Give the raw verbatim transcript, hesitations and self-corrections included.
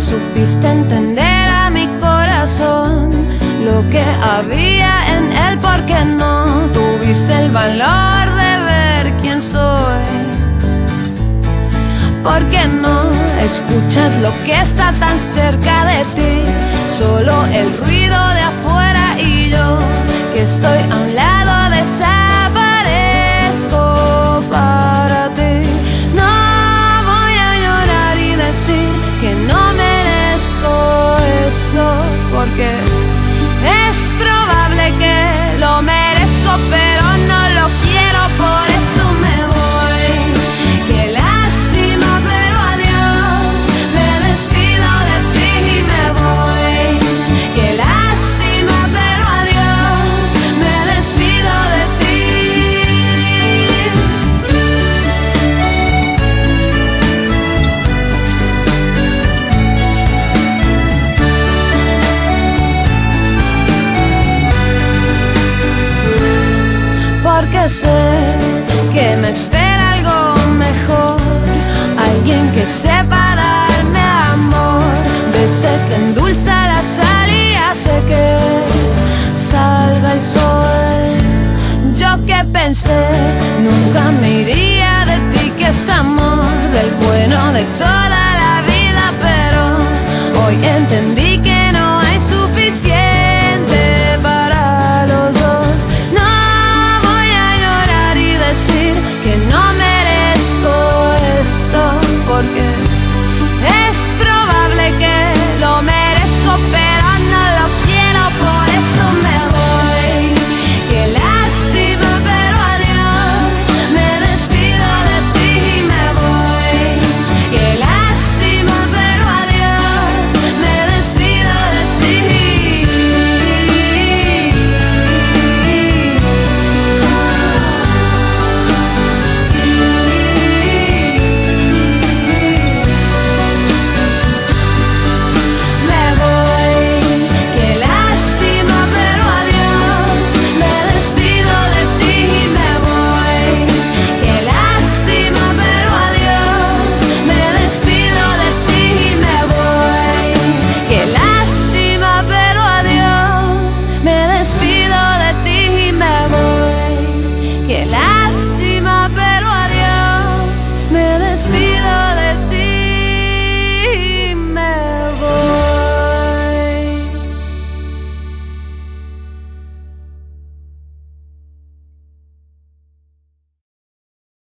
supiste entender a mi corazón lo que había en él, porque no tuviste el valor de ver quién soy. Porque no escuchas lo que está tan cerca de ti, solo el ruido de afuera, y yo que estoy a un lado desaparezco para ti. No voy a llorar y decir que no merezco esto, porque es probable que lo merezco, pero no lo quiero, por eso me voy. Qué lástima, pero adiós, me despido de ti y me voy. Qué lástima, pero adiós, me despido de ti. Porque sé que me espera algo mejor, alguien que sepa darme amor, de ese que endulza la sal y hace que salga el sol. Yo que pensé nunca me iría de ti, que es amor del bueno de toda la vida, pero hoy entendí